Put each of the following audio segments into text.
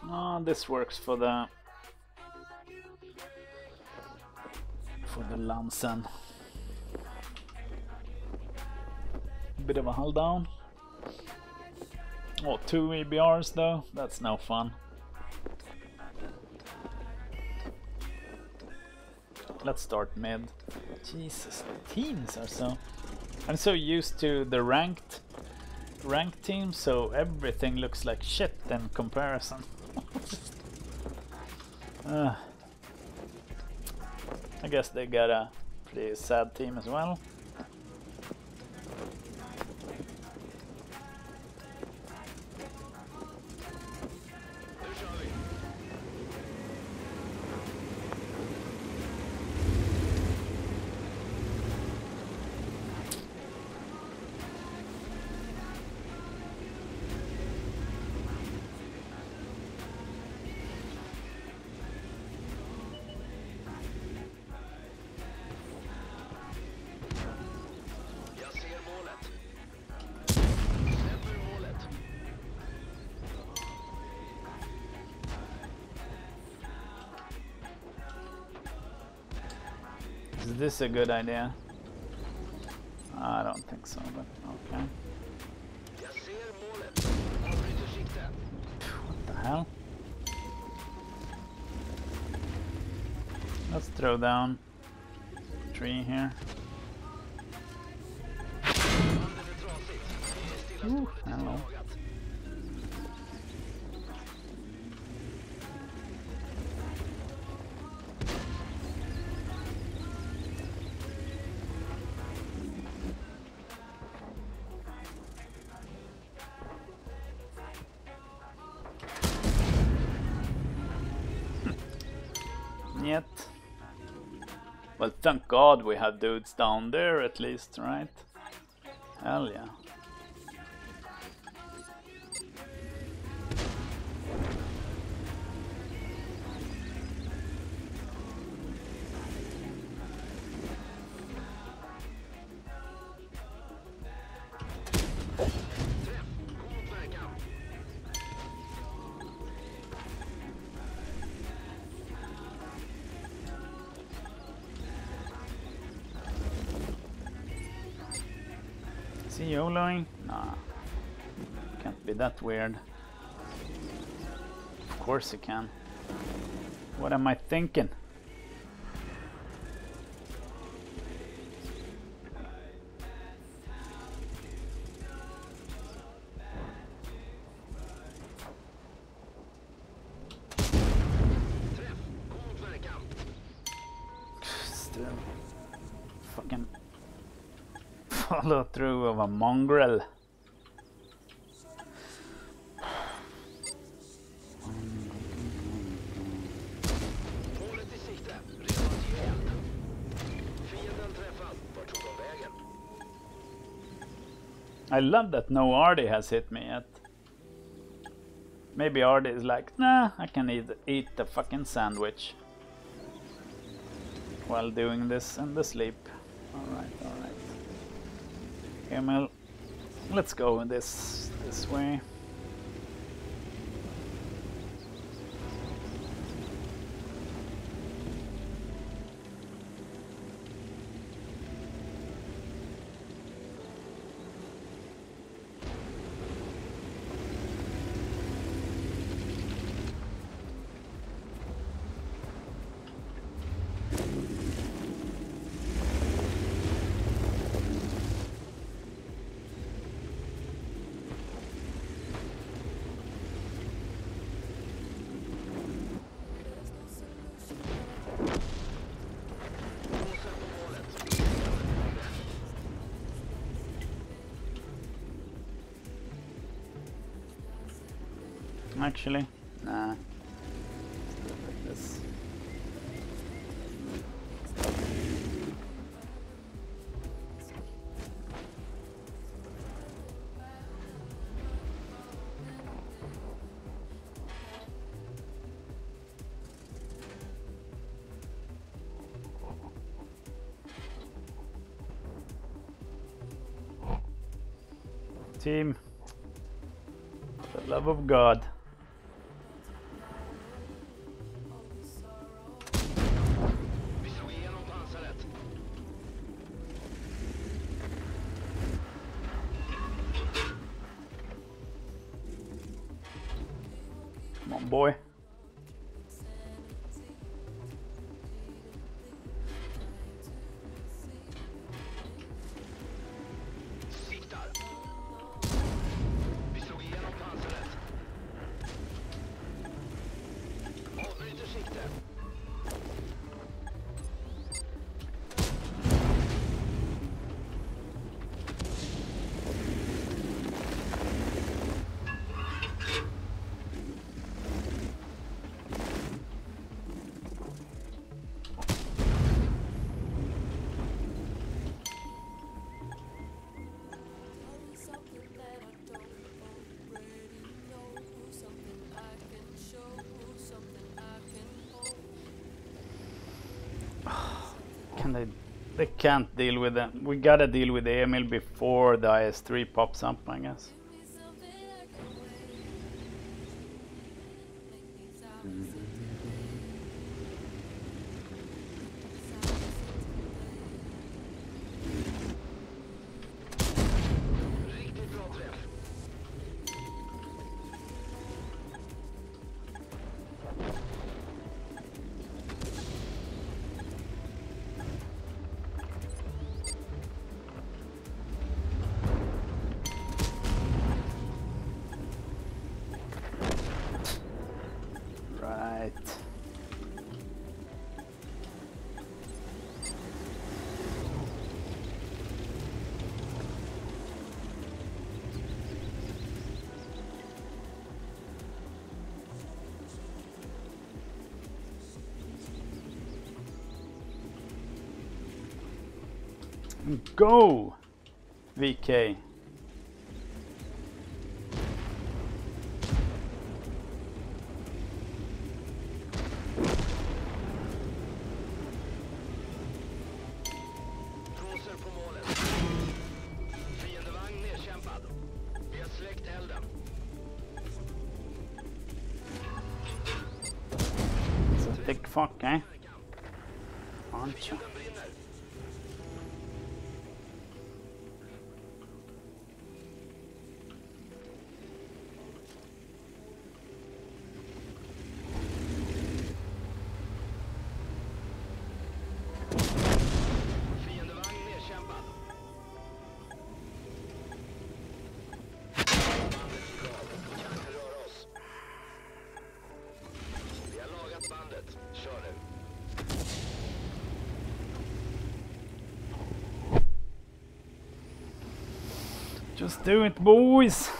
Oh, this works for the Lansen. Bit of a hull down. Oh, 2 EBRs though, that's no fun. Let's start mid. Jesus, the teams are so... I'm so used to the ranked team, so everything looks like shit in comparison. I guess they got a pretty sad team as well. Is this a good idea? I don't think so, but okay. What the hell? Let's throw down a tree here. Ooh, hello. Yet. Well, thank God we have dudes down there at least, right? Hell yeah. Is he YOLOing? Nah. Can't be that weird. Of course he can. What am I thinking? Still fucking follow through of a mongrel. I love that no Artie has hit me yet. Maybe Artie is like, nah, I can eat the fucking sandwich while doing this in the sleep. Alright, alright. Emil, let's go this way. Actually, nah. Let's do it like this. Team, for the love of God. Come on, boy. They can't deal with them. We gotta deal with Emil before the IS-3 pops up, I guess. Right. Go, VK. It's a thick fuck, eh? Aren't you? Just do it, boys!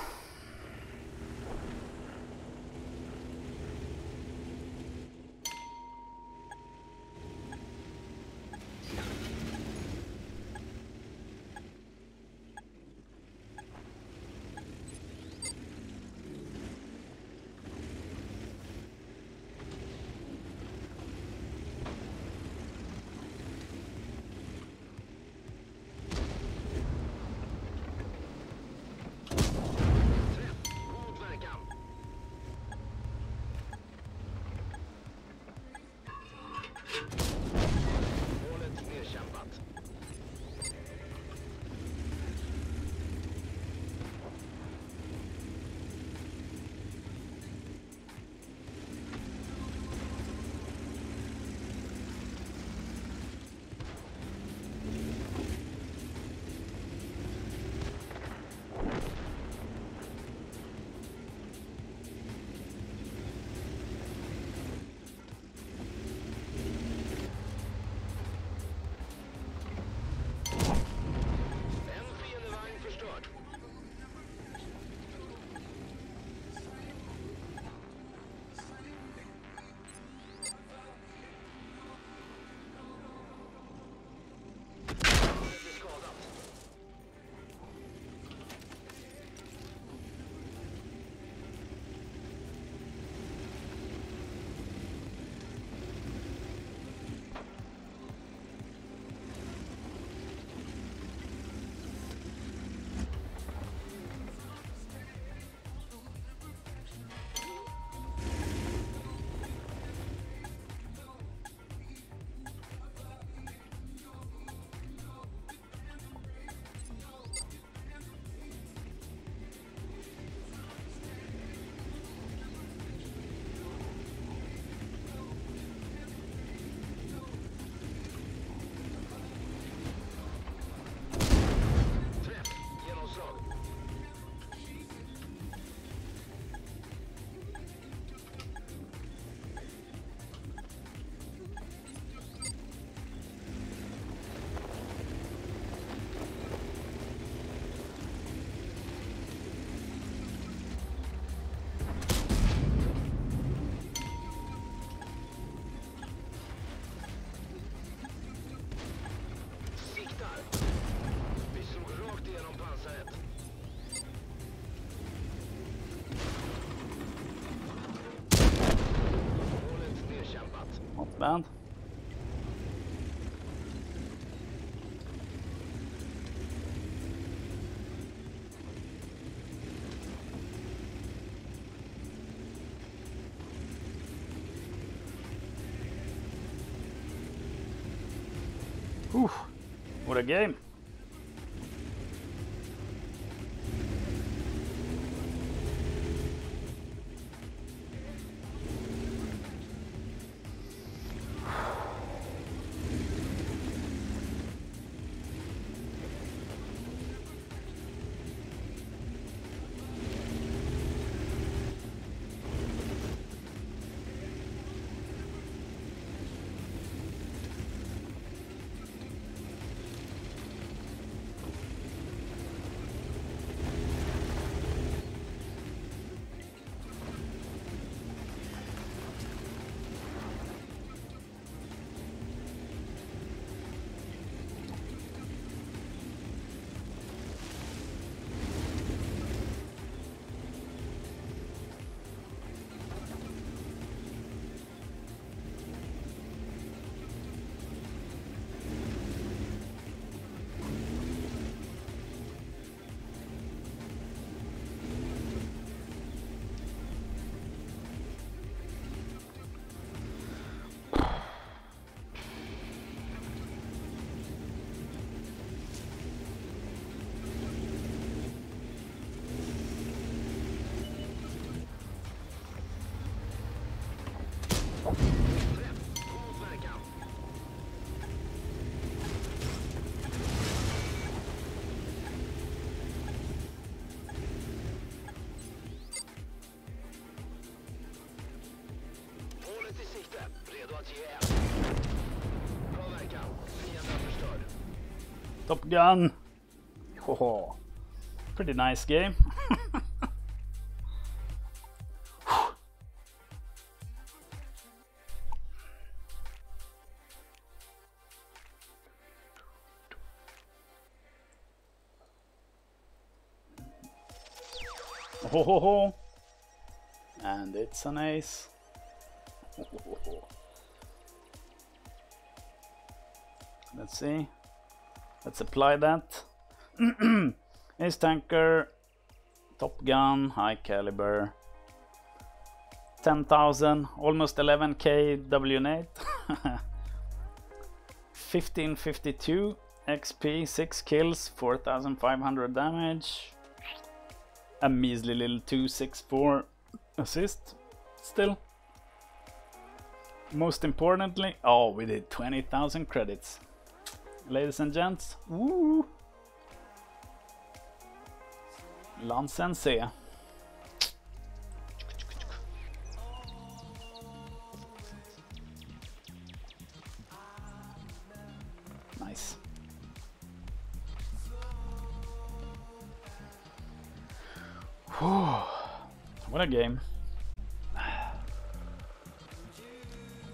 bad. Whew, what a game. Top Gun. Oh, pretty nice game. Oh, and it's an ace. Let's see. Let's apply that. Ace tanker, Top Gun, high caliber, 10,000, almost 11k WN8. 1552 XP, 6 kills, 4,500 damage. A measly little 264 assist still. Most importantly, oh, we did 20,000 credits. Ladies and gents, woo! Lansen C. Nice. Whew. What a game.